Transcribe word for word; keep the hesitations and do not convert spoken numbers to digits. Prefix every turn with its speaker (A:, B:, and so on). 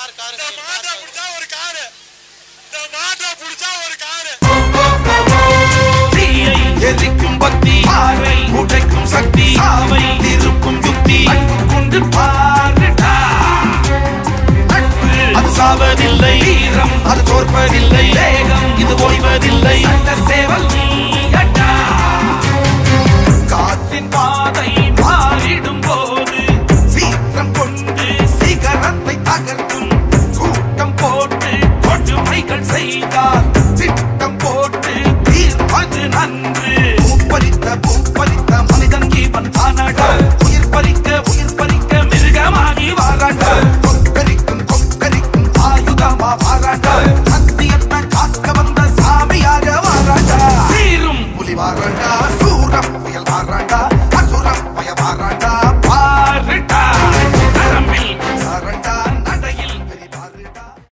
A: car car
B: இந்த மாட்டை பிடிச்சா ஒரு காரு இந்த மாட்டை பிடிச்சா ஒரு காரு
C: தீயை எரிக்கும் பக்தி பார்வை உடைக்கும் சக்தி சாவை திருப்பும் யுக்தி கொண்டு பாருடா அது சாவதில்லை வீரம் அது தோற்பதில்லை வேகம் இது ஓய்வதில்லை சட்ட சேவல் நீயடா காற்றின் பாதை மாறிடும் போது சீக்கிரம் கொண்டு சிகரத்தை தகர்க்கும் கூட்டம் போட்டு கொடுமைகள் செய்தால் திட்டம் போட்டு தீர்ப்பது நன்று பூப்பறித்த பூப்பறித்த மனிதன் இவன் தானடா உயிர் பறிக்க உயிர் பறிக்க மிருகமாகி வாராண்டா கொக்கரிக்கும் கொக்கரிக்கும் ஆயுதமா வாராண்டா சத்தியத்தை காக்க வந்த சாமியாக வாராண்டா சீரும் புலி வாராண்டா சூரம் புயல் வாராண்டா அசுரம் பய வாராண்டா பாருடா